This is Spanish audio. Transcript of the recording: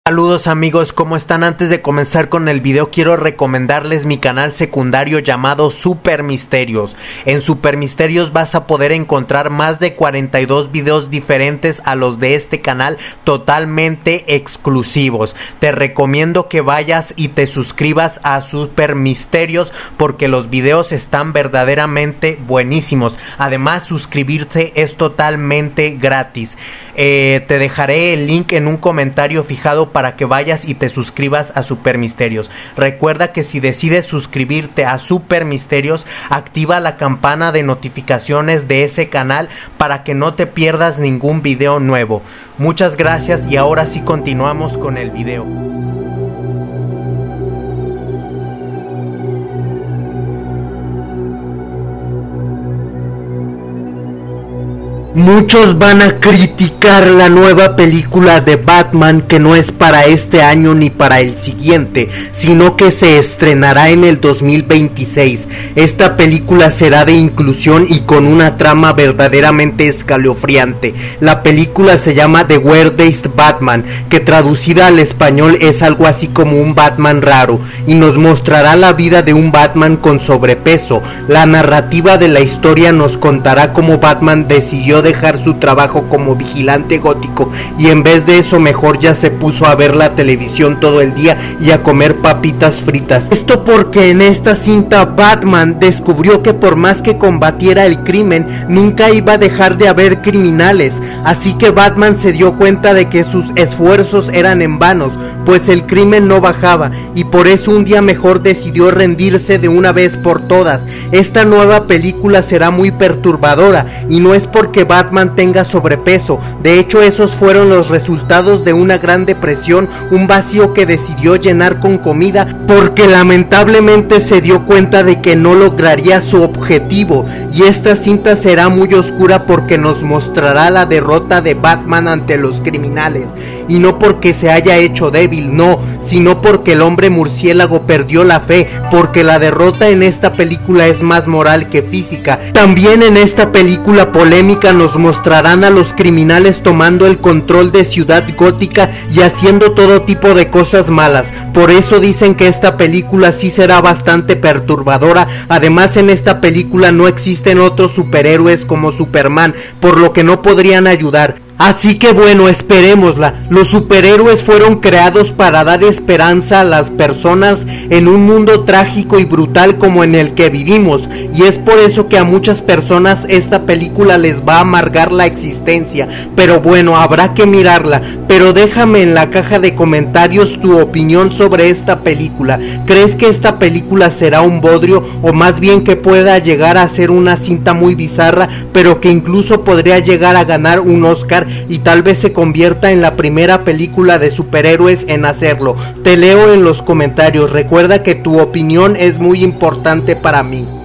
Saludos amigos, ¿cómo están? Antes de comenzar con el video quiero recomendarles mi canal secundario llamado Super Misterios. En Super Misterios vas a poder encontrar más de 42 videos diferentes a los de este canal, totalmente exclusivos. Te recomiendo que vayas y te suscribas a Super Misterios porque los videos están verdaderamente buenísimos. Además, suscribirse es totalmente gratis. Te dejaré el link en un comentario fijado para que vayas y te suscribas a Super Misterios. Recuerda que si decides suscribirte a Super Misterios, activa la campana de notificaciones de ese canal para que no te pierdas ningún video nuevo. Muchas gracias y ahora sí continuamos con el video. Muchos van a criticar la nueva película de Batman, que no es para este año ni para el siguiente, sino que se estrenará en el 2026. Esta película será de inclusión y con una trama verdaderamente escalofriante. La película se llama The Weirdest Batman, que traducida al español es algo así como un Batman raro, y nos mostrará la vida de un Batman con sobrepeso. La narrativa de la historia nos contará cómo Batman decidió dejar su trabajo como vigilante gótico y en vez de eso mejor ya se puso a ver la televisión todo el día y a comer papitas fritas. Esto porque en esta cinta Batman descubrió que por más que combatiera el crimen, nunca iba a dejar de haber criminales, así que Batman se dio cuenta de que sus esfuerzos eran en vanos, pues el crimen no bajaba, y por eso un día mejor decidió rendirse de una vez por todas. Esta nueva película será muy perturbadora, y no es porque Batman tenga sobrepeso, de hecho esos fueron los resultados de una gran depresión, un vacío que decidió llenar con comida, porque lamentablemente se dio cuenta de que no lograría su objetivo. Y esta cinta será muy oscura porque nos mostrará la derrota de Batman ante los criminales, y no porque se haya hecho débil, no, sino porque el hombre murciélago perdió la fe, porque la derrota en esta película es más moral que física. También en esta película polémica nos mostrarán a los criminales tomando el control de Ciudad Gótica y haciendo todo tipo de cosas malas. Por eso dicen que esta película sí será bastante perturbadora. Además, en esta película no existen otros superhéroes como Superman, por lo que no podrían ayudar. Así que bueno, esperémosla. Los superhéroes fueron creados para dar esperanza a las personas en un mundo trágico y brutal como en el que vivimos, y es por eso que a muchas personas esta película les va a amargar la existencia. Pero bueno, habrá que mirarla. Pero déjame en la caja de comentarios tu opinión sobre esta película. ¿Crees que esta película será un bodrio, o más bien que pueda llegar a ser una cinta muy bizarra, pero que incluso podría llegar a ganar un Oscar y tal vez se convierta en la primera película de superhéroes en hacerlo? Te leo en los comentarios. Recuerda que tu opinión es muy importante para mí.